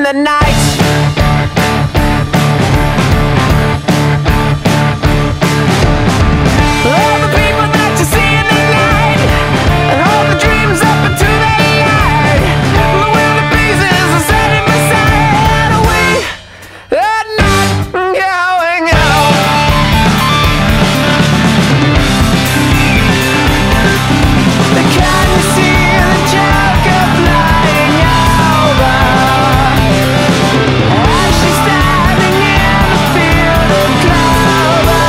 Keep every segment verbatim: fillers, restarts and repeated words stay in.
the night. All the people that you see in the night, and all the dreams up into the light, the wind of pieces are setting beside. We are not going home. Can you see the joke of flying over? And she's standing in the field of clover,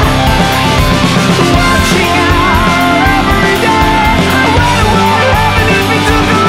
watching her every day. What would happen if we took her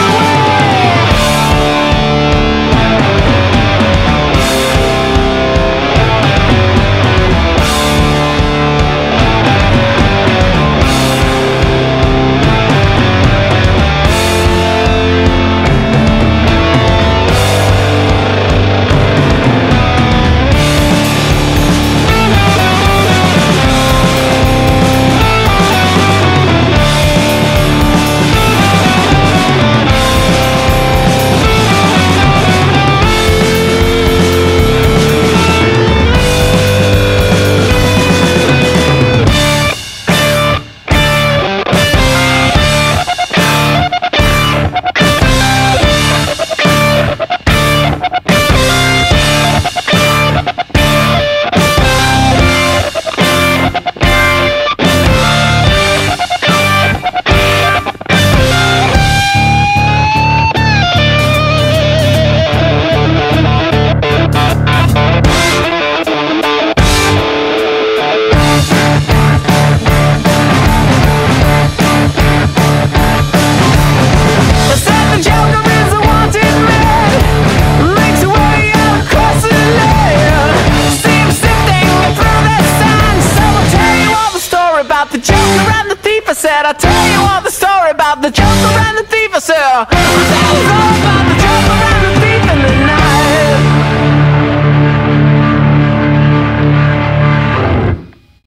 about the Joker and the thief. I said, I'll tell you all the story about the Joker and the thief. I said,